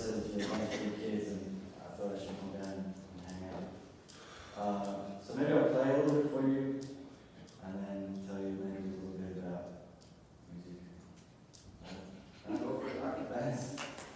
said that you're a bunch of kids, and I thought I should come down and hang out. So maybe I'll play a little bit for you, and then tell you maybe a little bit about music. Can I go for it? Alright, thanks.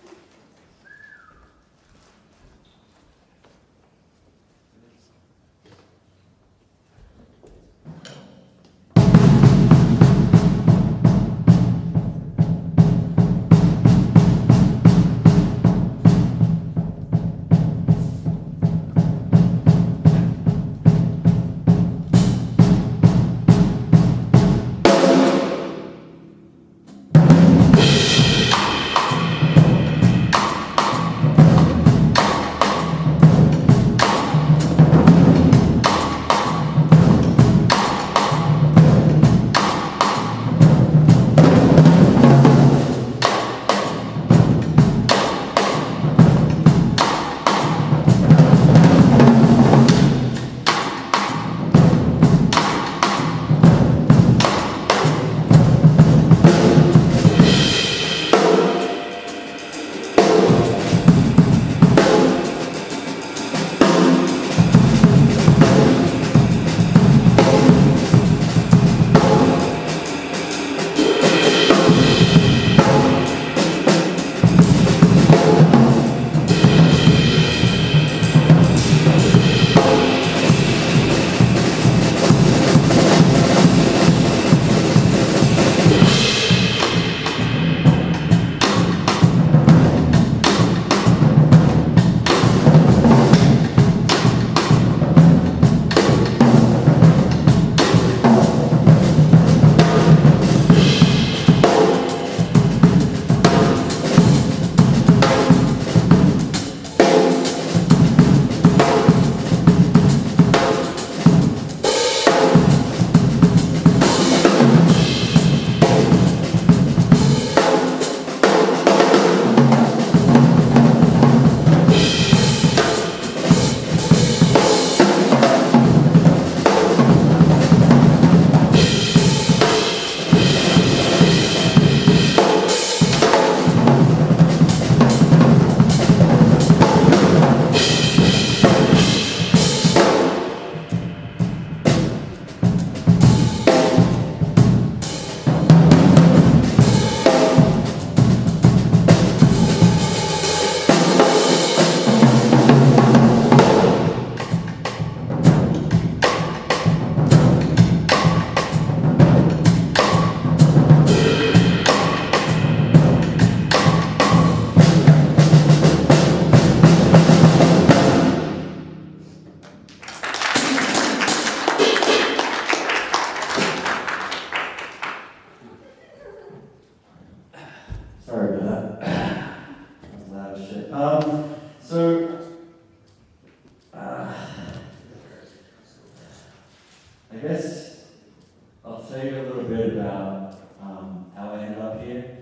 I guess I'll tell you a little bit about how I ended up here.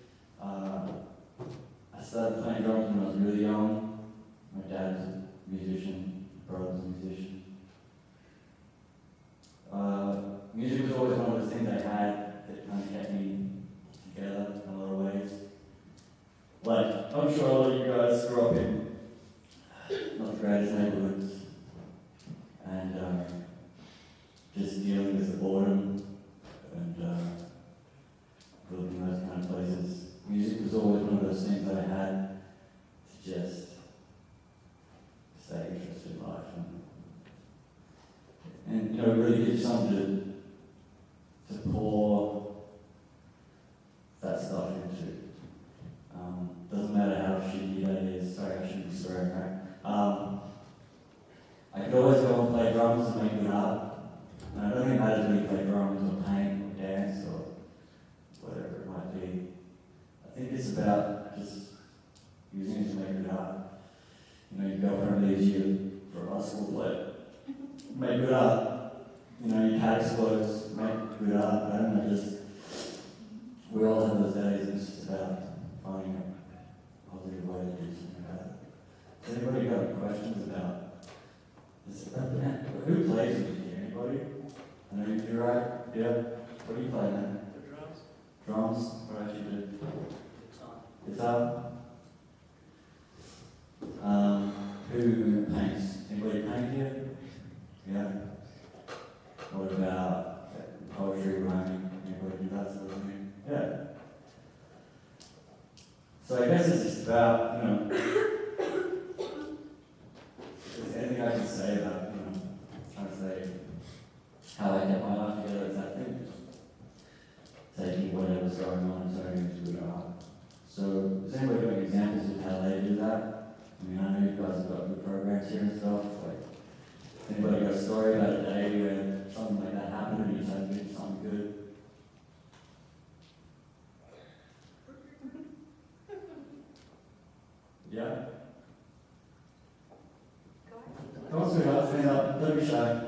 I started playing drums when I was really young. My dad was a musician, my brother was a musician. Music was always one of those things I had that kind of kept me together in a lot of ways. Like, I'm sure a lot of you guys grew up in not the greatest neighborhoods, and just dealing with the boredom and living in those kind of places. Music was always one of those things that I had to just stay interested in life. And you know, it really gives you something to pour that stuff into. Doesn't matter how shitty that is. Sorry, I shouldn't be swearing, right? I could always go and play drums and make good art. And I don't think it matters when you play drums or paint or dance or whatever it might be. I think it's about just using it to make good art. You know, your girlfriend leaves you for a basketball player. Make good art. You know, your cat explodes. Make good art. I don't know, just we all have those days, and it's just about finding a positive way to do something about it. Has anybody got any questions about this? Who plays with you? Anybody? I know you do, right? Yeah? What do you play, man? The drums. Drums? What else you do? Guitar. Guitar? So I guess it's just about, if there's anything I can say about, trying to say how I kept my life together, it's that thing. Taking whatever's going on and turning it into an art. So, has anybody got examples of how they do that? I mean, I know you guys have got good programs here and stuff. Like, anybody got a story about a day where something like that happened and you turned it into something good? Yeah? Come on, sweetheart, stand up. Don't be shy.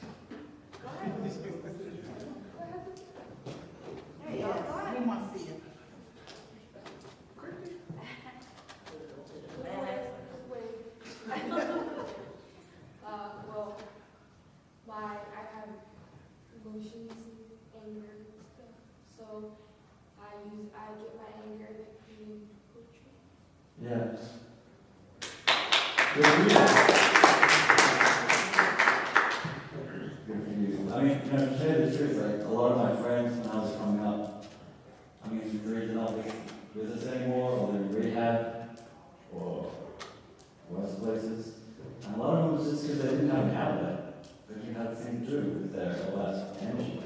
We want to see you. I have emotions and anger and stuff, so I get my anger in poetry. Yeah. Good for you. Good for you. I mean, to tell you the truth, like, a lot of my friends when I was coming up, the reason I was with us anymore, or they're in rehab, or worse places. And a lot of them was just because they didn't have an outlet. They didn't have anything to do with all that energy.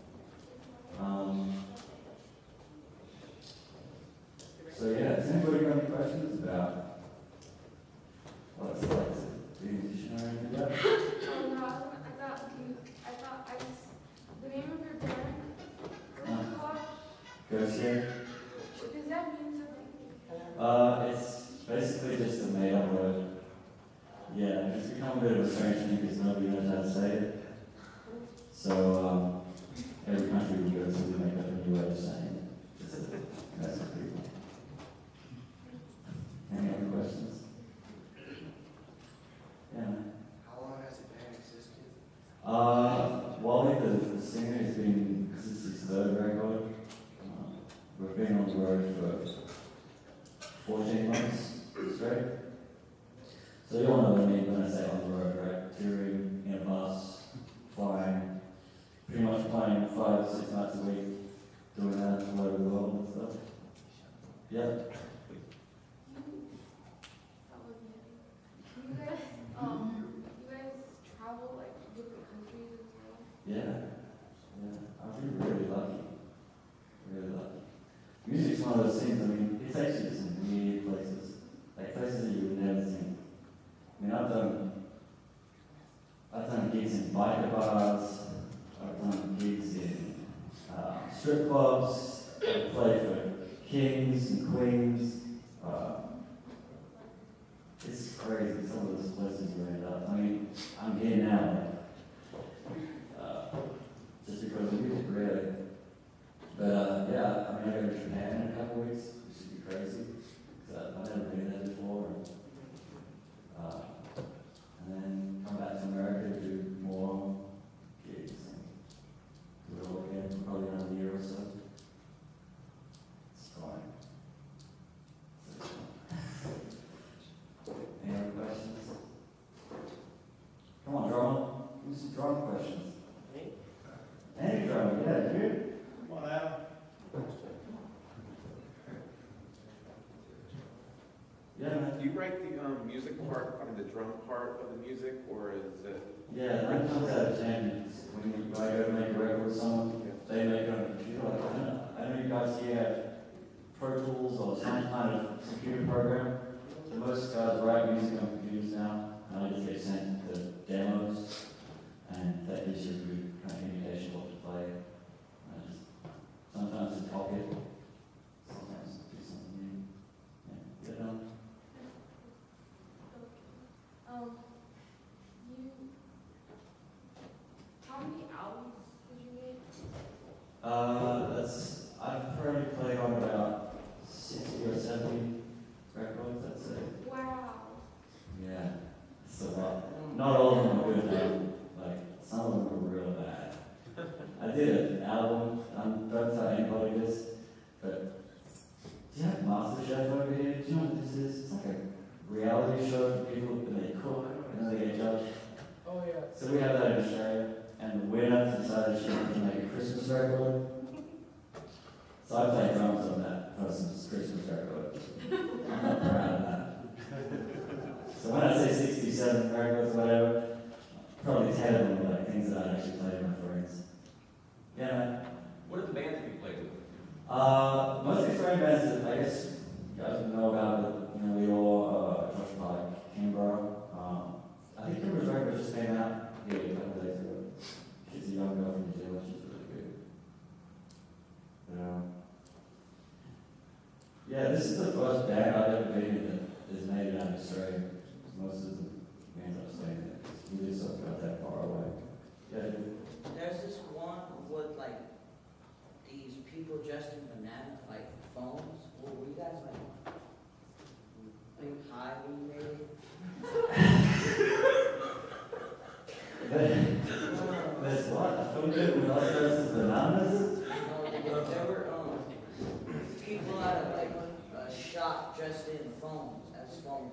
So yeah, has anybody got any questions about what it's like to be a musician or anything like that? Oh no, I thought the name of your band, Gotye. does that mean something? It's basically just a made-up word. Yeah, it's become a bit of a strange thing because nobody knows how to say it. So every country we go to, we make up a new way of saying it. Just to mess with people. Any other questions? Yeah. How long has the band existed? Wally, the singer, has been, this is his third record. We've been on the road for 14 months straight. So you all know what I mean when I say on the road, right? Touring in a bus, flying, pretty much playing 5 or 6 nights a week, doing that all over the world and stuff. Yeah. You guys travel like different countries as well? Yeah. I feel really lucky. Really lucky. Music's one of those things, it takes you to some weird places. Like places that you would never think. I've done gigs in biker bars, I've done gigs in strip clubs, I've played for kings and queens. It's crazy, some of those places you end up. I'm here now, just because of music, really. But yeah, I go to Japan in a couple of weeks, which should be crazy, because I've never been there before. And then come back to America to do more gigs and do it all again for probably another year or so. It's fine. Any other questions? Come on, drama. Give me some drama questions. Me? Any drama, yeah, dude. Come on, Adam. Yeah, man. Do you write the music part, the drum part of the music, or is it? Yeah, 9 times out of 10, when I go to make a record with someone, they make it on a computer. I know you guys here have Pro Tools or some kind of computer program. So most guys write music on computers now, and I just get sent the demos, and that gives you a good kind of indication of what to play. I just sometimes just copy it, sometimes do something new. Yeah, get it done. How many albums did you make? I've probably played on about 60 or 70 records, I'd say. Wow. Yeah, it's a lot. Not all of them are good though. Like, some of them are real bad. I did an album, don't tell anybody this, but do you have MasterChef over here? Do you know what this is? It's like a reality show for people that they cook and they get judged. Oh, yeah. So we have that in Australia, and the winner decided she wanted to make a Christmas record. So I played drums on that person's Christmas record. ahead of them, like things that I actually play with my friends. Yeah, man. What are the bands that you played with? Mostly Australian bands that I guess you guys would know about, but we all, Josh Pike, Canberra. I think Kimber's record just came out a couple of days ago. She's a young girl from New Zealand, she's really good. Yeah, this is the first band I've ever been in that is made out of Australia. Most of the bands I've played in, we just don't got that far away. Yeah, There's this one with like these people dressed in banana like phones. What were you guys like hiding maybe? There's what? I feel good with us versus bananas? No, there were people out of like a shop dressed in phones as phones.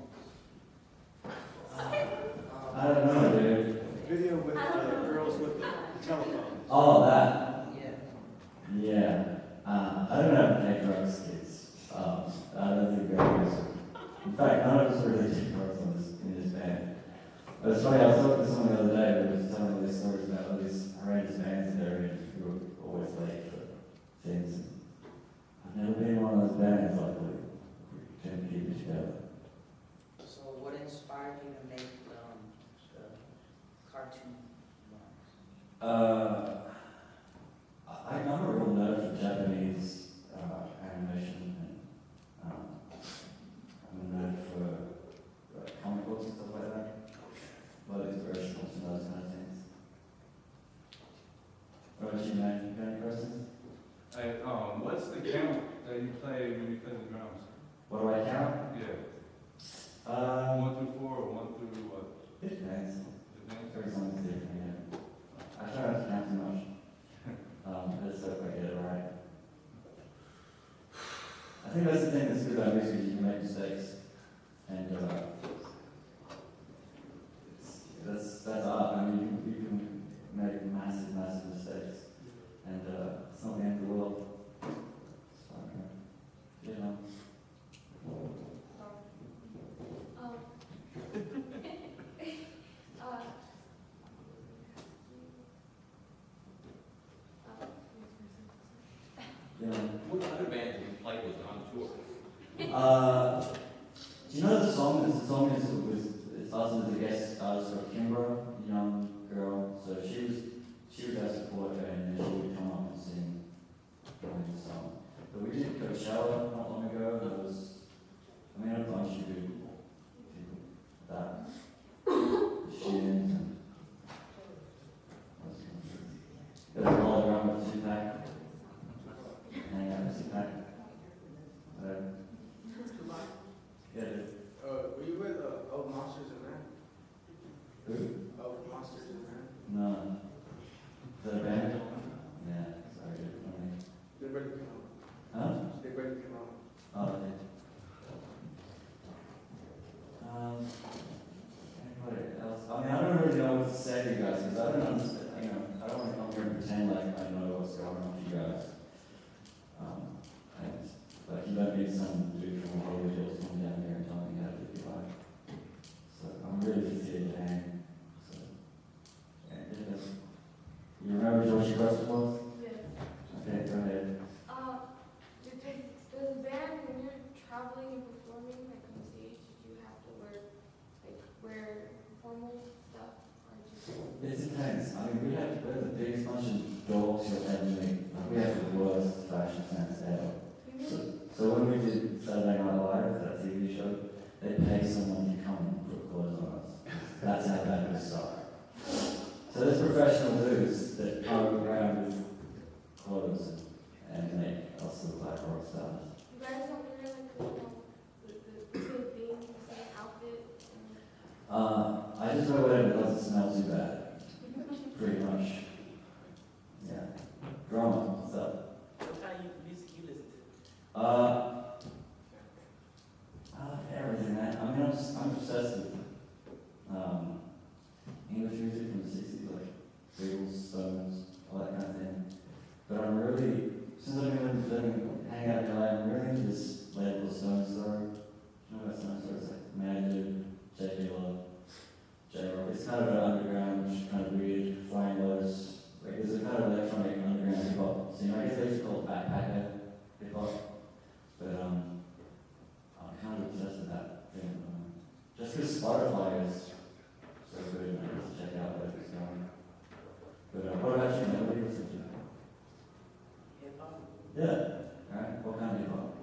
I don't know, dude. Video with girls with the telephones. Oh, that. Yeah. Yeah. I don't have to take drugs, kids. I don't think drugs. In fact, none of us really take drugs in this band. But it's funny, I was talking to someone the other day who was telling me these stories about all these horrendous bands that they're in who are always late for things. I've never been in one of those bands, like, we tend to keep it together. So what inspired you to make the cartoon ones? I'm a real nerd for Japanese animation, and I'm a nerd for comic books and stuff like that. A lot of inspirational from those kind of things. What about you, man? You got any questions? What's the count that you play when you play the drums? What do I count? Yeah. 1 1 through 4 or 1 through what? It depends. Depends. Every song is different, yeah. I try not to count too much. I just hope I get it right. I think that's the thing that's good about music, is you can make mistakes. And that's art. I mean, you can make massive mistakes. And it's not the end of the world. So, you know. Yeah. What other bands have you played with on tour? Do you know the song? The song is it's us as a guest artist for Kimber, a young girl. So she was our supporter, and then she would come up and sing the song. But we did Coachella not long ago. There was, a bunch of good people. That Shins and there was all around with two-pack. Hang out with two-pack. Yeah, dude. Were you with Old Monsters in that? Who? Old Monsters in that? No. Is that a band? Yeah, sorry, dude. They're ready to come on. Huh? They're ready to come on. Oh, okay. Anybody else? I don't really know what to say to you guys, because I don't understand, I don't want to come here and pretend like I know what's going on with you guys. And, like, you don't need some dude from Hollywood Hills coming down here and telling me how to do life. So, I'm really just here to hang. So, yeah, you remember George Russell was? Yes. Okay, go ahead. Does the band, when you're traveling and performing, like on stage, did you have to wear formal stuff, or just? It's intense. We have the biggest bunch of dogs you'll ever meet. We have the worst fashion sense ever. So when we did Saturday Night Live, that TV show, they pay someone to come and put clothes on us. That's how bad we suck. So there's professional dudes that go around with clothes and make us look like rock stars. You guys don't wear the same thing, the same outfit? I just wear whatever doesn't smell too bad. Pretty much. Yeah. Drama, what's up? What kind of music you listen to? I like everything, man. I'm obsessed with English music from the 60s, like Beatles, Stones, all that kind of thing. But I'm really, since I've been hanging out in LA, I'm really into this label Stone Story. You know about Stone Story? It's like Mad Dude, J.K. Love, J-Rock. It's kind of an underground, kind of weird What kind of hip hop?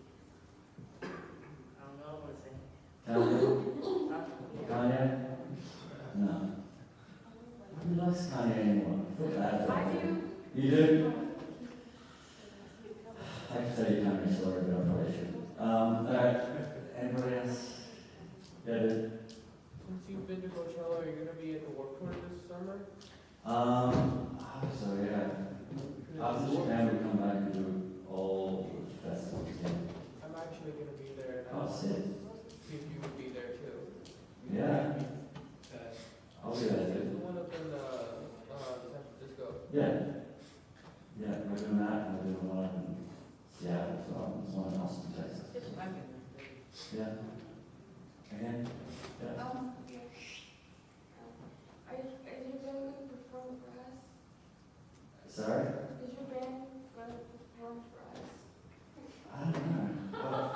I don't know what to say. Kanye? Kanye? No. Who likes Kanye anymore? I feel bad for I him. do. You do? I can tell you Kanye story, but I probably shouldn't. Alright. Anybody else? Yeah, dude. Since you've been to Coachella, are you gonna be at the Warped Tour this summer? So yeah. After Japan, we come back and do all the festivals again. I'm actually gonna be there, and I Oh, wanted sick. to see if you would be there too. Yeah. Uh, I'll be there, There's dude. the one up in San Francisco. Yeah. Yeah, we're doing that, and we're doing one up in Seattle, so there's one in Austin, Texas. Yeah. Again? Yeah. Is your band going to perform for us? Sorry? Is your band going to perform for us? I don't know.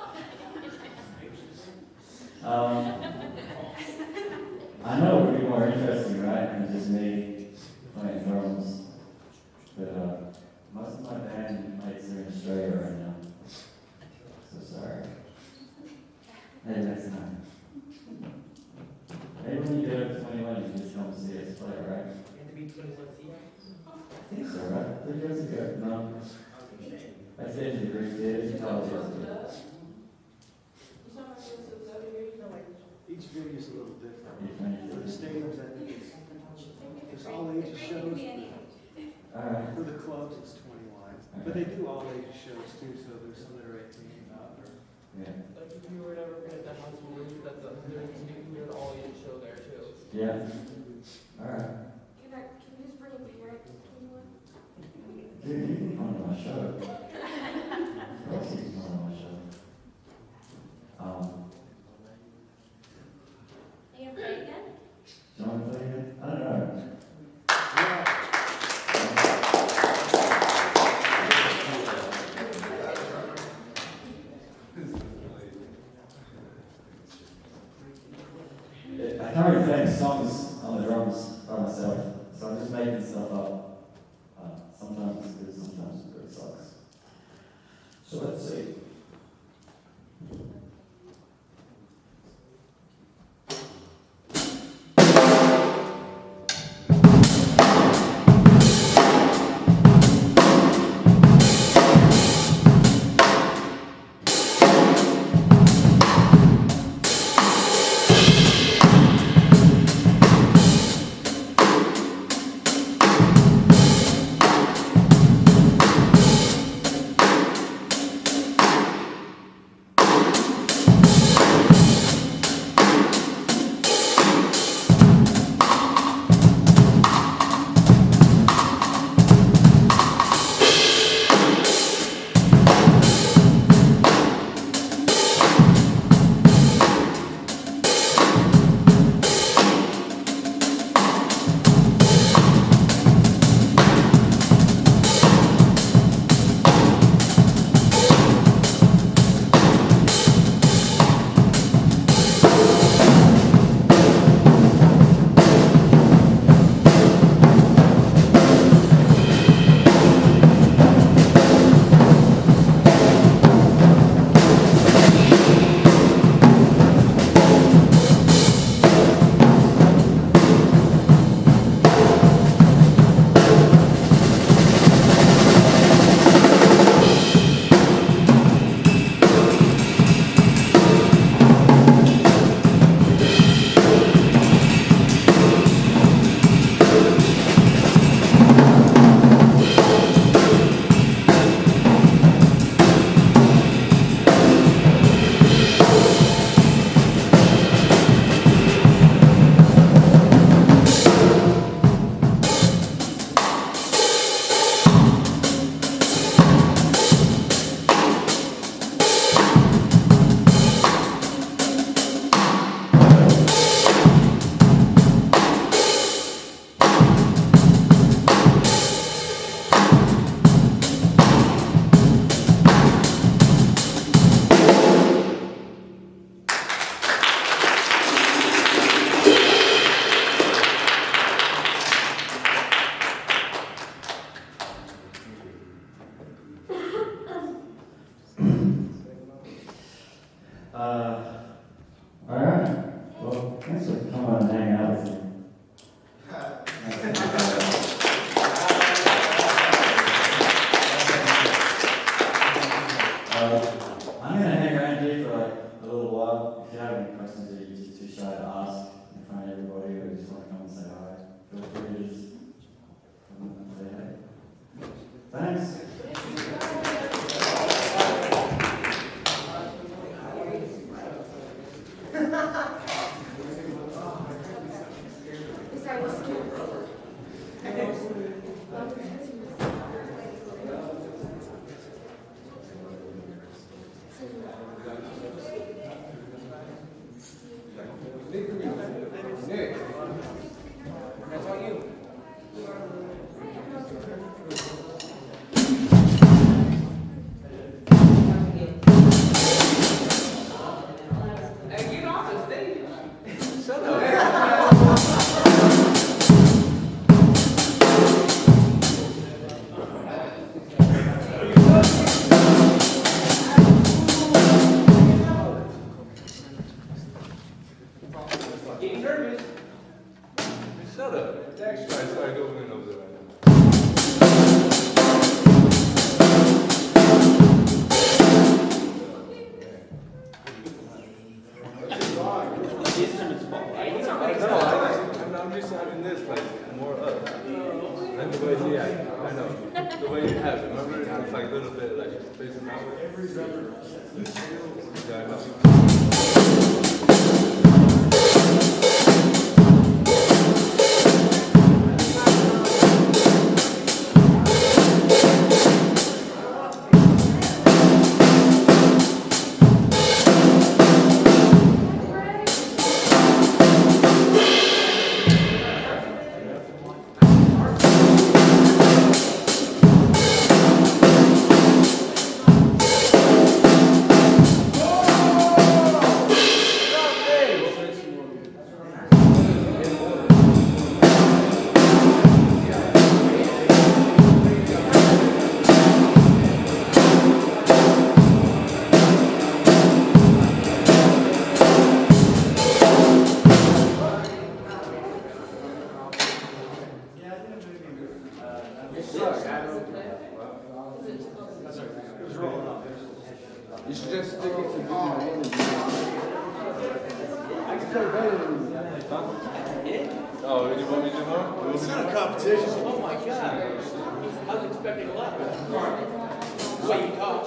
I know it would be more interesting, right, than just me playing drums. But most of my band mates are in Australia right now. So sorry. Maybe next time. Maybe when you get up to 21, you can just come and see us play, right? You have to be 21 I think so, right? 3 years ago. No. I said you Greek theater, you know it. Each venue is a little different. For the Alright. stadiums, I think it's all ages shows. For the clubs, it's 21. But they do all ages shows too, so there's some that are 18 and up. Yeah. Like if you were ever at the House of Blues, that's you can do an all-age show there too. Yeah. Alright. Can you just bring a beer at this 21? Dude, you can come to my show. Of course you can come to my show. Are you going to play again? Do you want to play it? I don't know. I can't really play songs on the drums by myself, so I'm just making stuff up. Sometimes it's good, sometimes it sucks. So let's see. Alright. Well, thanks for coming and hanging out with me. I'm gonna hang around here for like a little while. If you have any questions that you're just too shy to ask in front of everybody, or you just want to come and say hi, feel free to just come and say hey. Thanks. Nick, that's on you. Hey, get off the stage. Shut up. Getting nervous. Shut up. Sorry, go in over there right now. I'm just having this like more up. And the way he acted, I know. The way you have it, remember? It's like a little bit like facing outward. Yeah, I know. You should just stick it to being a woman. I can play better than you. Oh, you want me to do more? It's not a competition. Oh my God. I was expecting a lot better. The way you talk.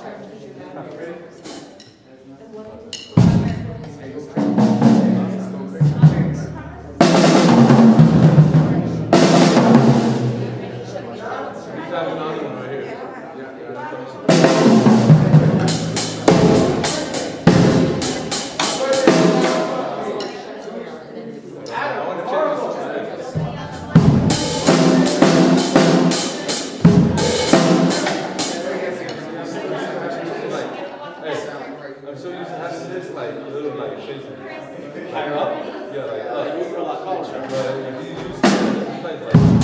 He's having another one right here. I'm so used to having this like little like facing higher up. Yeah, like up. You're a lot taller. But if you use it, like.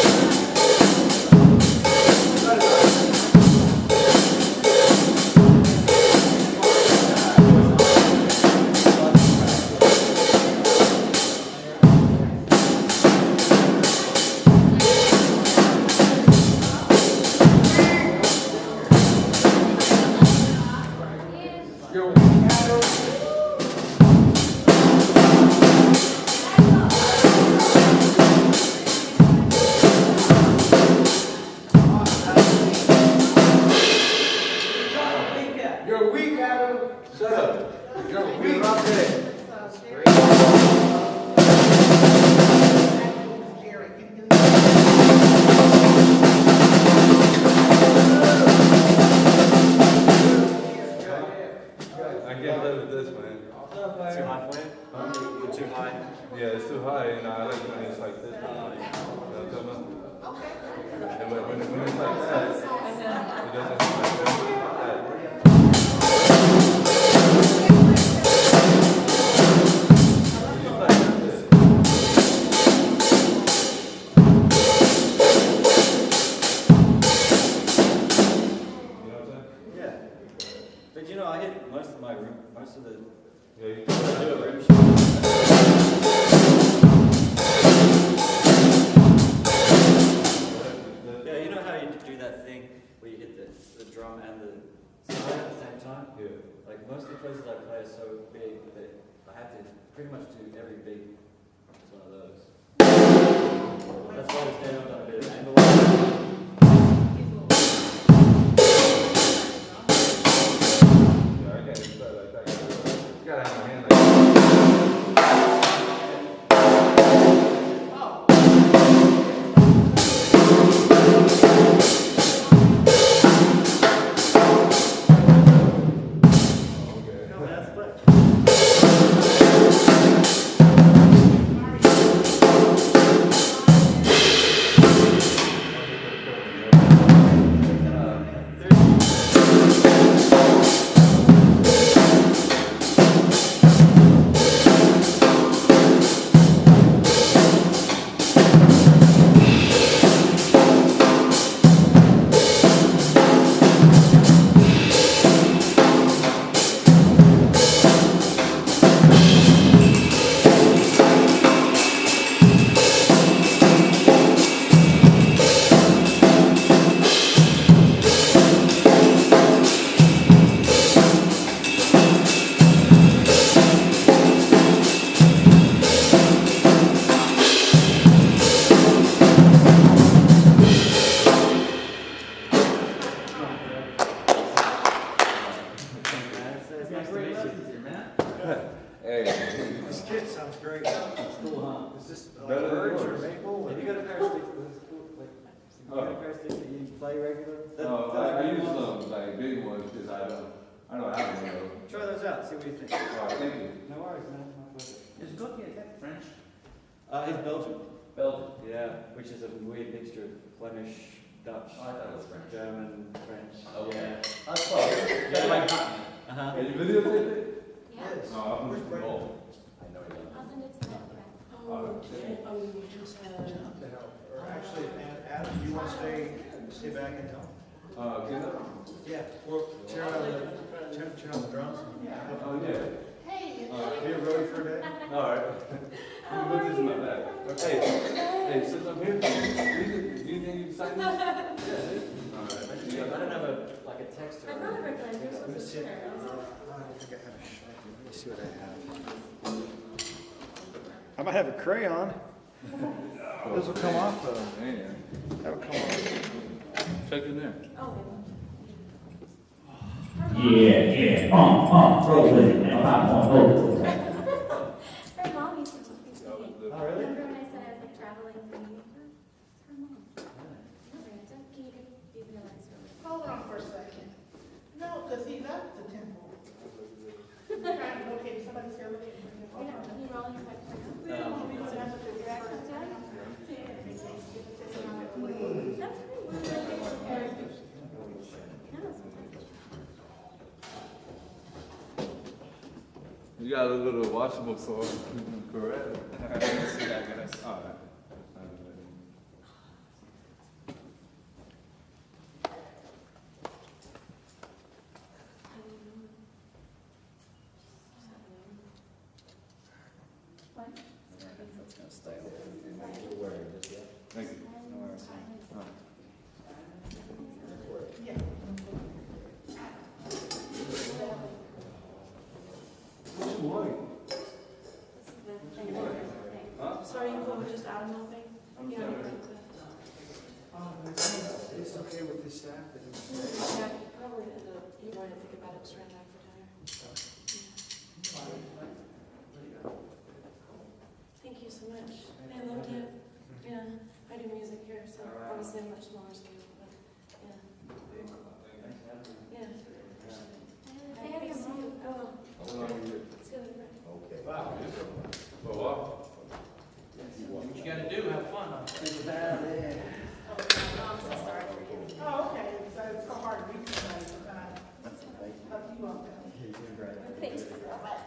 You're weak, Adam. Shut up. You're weak. Up there. I can't live with this, man. Too high for you? Too high? Yeah, it's too high, and I like when it's like this. You know what I'm talking about? Okay. And when it's like that, it doesn't feel like that. Yeah. But you know, I hit most of the Yeah, you Do can a rim shot. Yeah, you know how you do that thing where you hit the drum and the side at the same time? Yeah. Like most of the places I play are so big that I have to pretty much do every beat. It's one of those. That's why the stand up on a bit of angle. Yeah, I can't even play like that. You gotta have my hand like that. No, that's fun. Hey, This kit sounds great. It's cool, huh? Is this Better than birch or yours. maple? Have you got a pair of sticks? This is cool. Like, you got a pair of sticks that you play regular? I use some like big ones because I don't have one of those. Try those out, see what you think. All right, thank you. No worries, man. My pleasure. Is Gotye, is that French? It's Belgian. Belgian. Yeah, which is a weird mixture of Flemish, Dutch, Oh, I thought it was French. German, French. Okay. Yeah. That's close. Yeah, like Gotye. Uh-huh. Hey, you videotape it? Yeah. No, I'm just Oh, I know you don't. I'll send it to them. Or actually, Adam, do you want to stay back and help? Get up. Yeah. Or cheer on the drums? Oh, yeah. Hey, Be a roadie for a day? All right. Let me put this in my bag. Hey, since I'm here, do you think you can sign this? All right. I don't have a text or. My brother recommended this Let me was see. a I dinner. don't think I have a sheet. Let me see what I have. I might have a crayon. This will come off though. Man, That'll come off. check in there. Oh, Roll with it, man. Roll with it. her mom used to teach me. Oh, really? Remember when I said I was like traveling to New York? Her mom. Can you give me a light story? hold on for a second. No, because he left the temple. Trying to locate, somebody's here looking for him. You're not, can you roll your back right We don't have to do that. That's pretty weird. No, sometimes. You got a little washable sword. Correct. I didn't see that, guys. All right. What? That's gonna stay on. Thank you. Yeah. Sorry, you go just out of nothing? Yeah. It's okay with the staff that Yeah, probably end up, you might think about it, just ran back for dinner. Thank you so much. I loved it. Yeah, I do music here, so obviously a much smaller scale, but yeah. Yeah. Say hi to your mom. Oh, How long are you? see you later. Wow. For a while. What you gotta do, have fun. Oh, I'm so sorry for you. Oh, okay, so it's so hard to reach somebody sometimes. Help you out there. Thanks so much.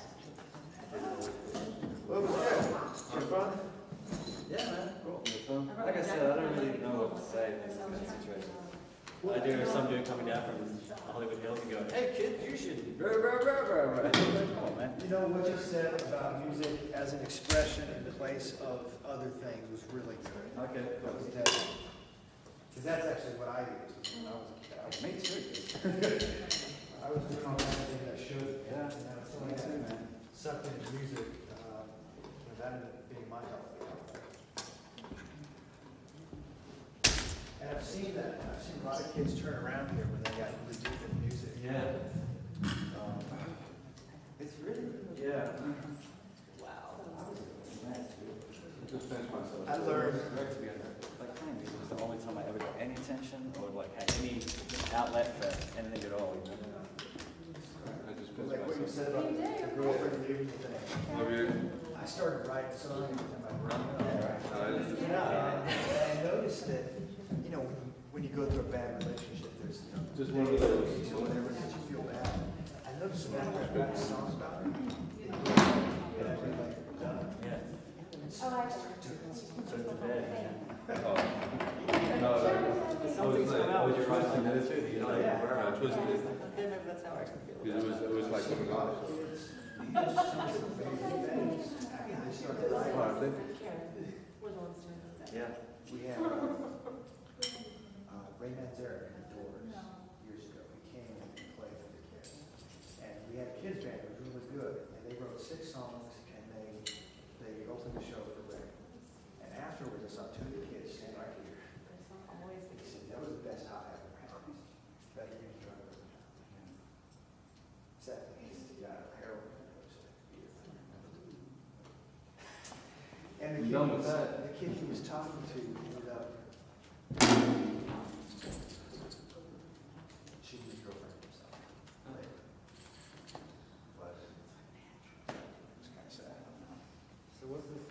What was that? Your fun? Yeah, man. Cool. Like I said, I don't really know what to say in this kind of situation. I do have some dude coming down from Hollywood Hills and going, hey kids, you should. Come on, man. You know, what you said about music as an expression in place of other things was really good. Okay, That was definitely, because that's actually what I used when I was a kid. Me too. I was doing all kinds of things I should. Yeah, So me too, man. sucked into music, that ended up being my health. And I've seen that. I've seen a lot of kids turn around here when they got really deep in music. Yeah. It's really, yeah. Wow. Just finish myself. I learned. Like playing music was the only time I ever got any attention or like had any outlet for anything at all. You know? I just Like finished what you myself. said about the girlfriend leaving the thing. Love you. I started writing songs in my brain. Uh, And I noticed that, you know, when you go through a bad relationship, there's, you know, Just one of those. whatever makes you feel bad. I noticed that after I wrote songs about it, it really like done. Yeah. Oh, I So it's a bed, yeah. Oh. No, like, Some things come out when you're writing like that too. You know, Yeah. where I twisted it. maybe that's how I can feel. It was like coming off. Yeah. We had Ray Manzarek in the Doors years ago. He came and played for the kids. And we had a kids band that was really good. And they wrote 6 songs and they opened the show for Ray. And afterwards I saw 2 of the kids stand right here. He said, that was the best high I ever had. Better than drug over time. Except he's got heroin. And the You kid, done with that? the kid he was talking to ended up shooting his girlfriend himself. But it's kind of sad. So what's this?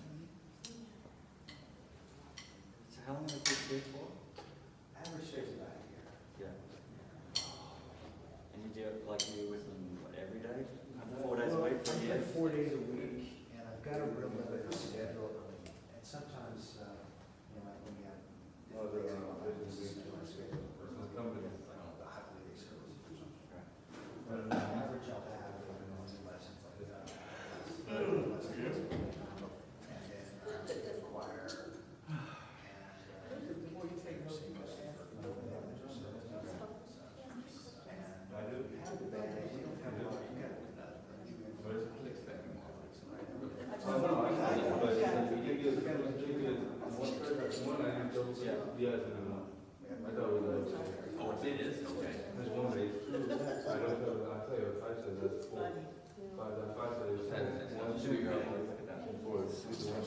So how long have you been for? Average stays about a year. Yeah. And you do it like you with them what, every day? 4 days a week for a I'm year? like 4 days a week, and I've got a real limited schedule. And sometimes, you know, like when you have Oh, different they're things on going on, a this is business my schedule. It's company. The holiday schedule. But on average, I'll have lessons like that. And then choir. And the more you take notes, you must have. And I do have the band, we don't have a lot, you got Oh, no, I know, but you give you one person, one I do double, yes, and one. I thought it was like. Oh, it is, okay. There's one that is true. I don't know, I tell you, 5 says that's 4. 5 says it's 1, 2, 3, 4, 6, 1.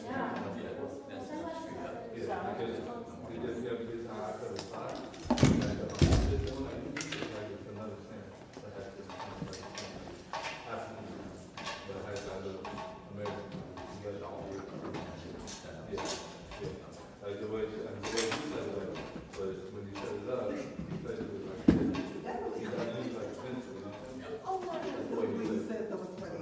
Yeah, because we just have this time, I said it's 5. This one I do, like it's another 10. So that's just half, but I do American, you got it all. Yeah, yeah. Like the way you set it up, but when you set it up, you set it with like this. You gotta use like this, you know? That's the way you set it.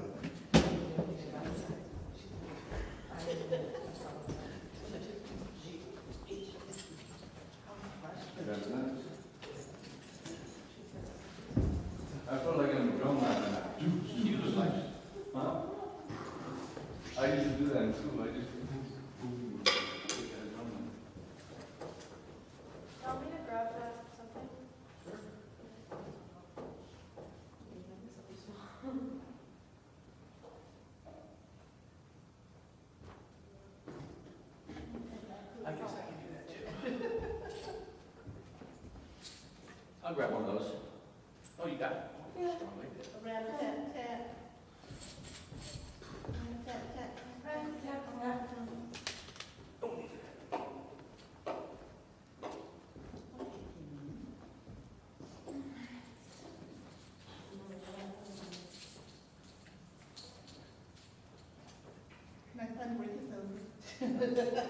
I feel like I'm a drum line and I do like, huh? I used to do that in school. I just Want me to grab that something? I guess I can do that too. I'll grab one of those. Oh, you got it? Yeah. Around tap, tap. Tap, tap. My fun break is over.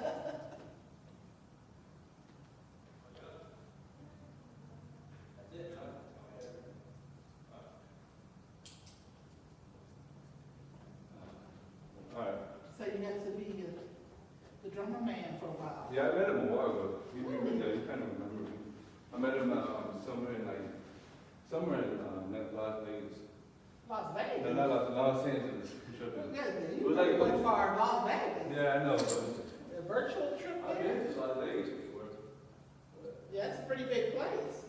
all right. So you got to be the drummer man for a while. Yeah, I met him a while ago. You kind of remember me. I met him somewhere in Las Vegas. Las Vegas. Vegas. No, not Los Angeles. Tripping. You was like a went couple- far, Las Vegas. Yeah, I know, but A virtual trip I've there. been to Las Vegas before. Yeah, it's a pretty big place.